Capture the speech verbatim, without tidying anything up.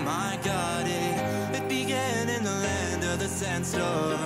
I got it. It began in the land of the sandstorm.